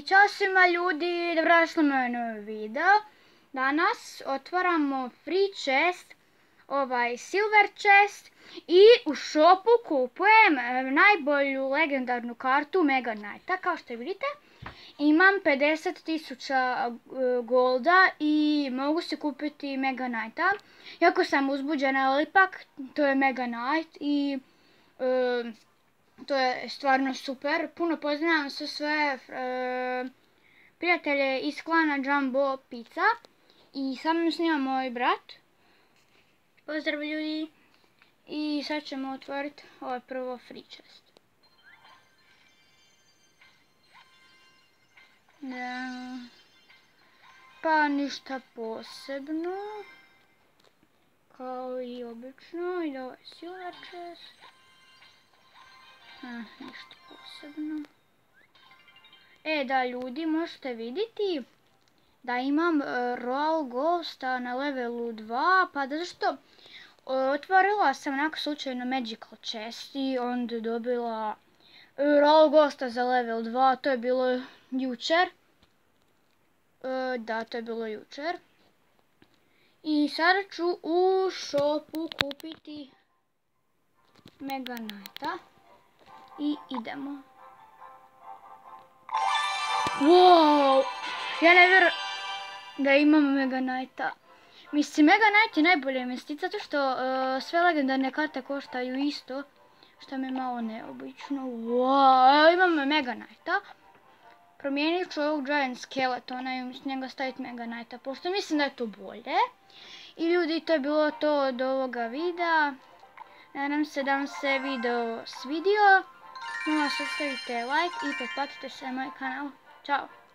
Ćao svima ljudi, dobrodošli u moj novi video. Danas otvaramo free chest, silver chest i u shopu kupujem najbolju legendarnu kartu Mega Knighta. Kao što vidite, imam 50.000 golda i mogu se kupiti Mega Knighta. Jako sam uzbuđena, ali ipak to je Mega Knight i to je stvarno super. Puno pozdravljam sve prijatelje iz klana Jumbo Pizza. I sa mnom snima moj brat. Pozdrav ljudi. I sad ćemo otvoriti ovaj prvo free chest. Da. Pa ništa posebno. Kao i obično. I ovaj silver chest. Ništa posebno. Da ljudi, možete vidjeti da imam Royal Ghosta na levelu 2, pa zato što otvorila sam onako slučajno Magical Chest i onda dobila Royal Ghosta za level 2, to je bilo jučer. Da, to je bilo jučer. I sada ću u shopu kupiti Mega Knighta. I idemo. Wow! Ja ne vjerujem da imam Mega Knighta. Mislim, Mega Knight je najbolja investicija, zato što sve legendarne karte koštaju isto. Što mi je malo neobično. Wow! Evo imam Mega Knighta. Promijenit ću ovog Giant Skeletona i umjesto njega staviti Mega Knighta, pošto mislim da je to bolje. I ljudi, to je bilo to od ovoga videa. Nadam se da vam se video svidio. Molim vas, ostavite like i pretplatite se na moj kanal. Ćao!